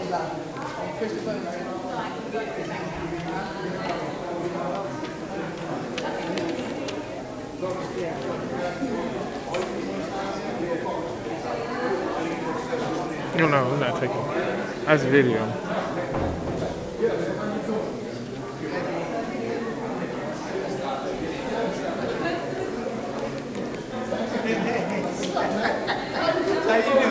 No, I'm not taking. That's video. How you doing?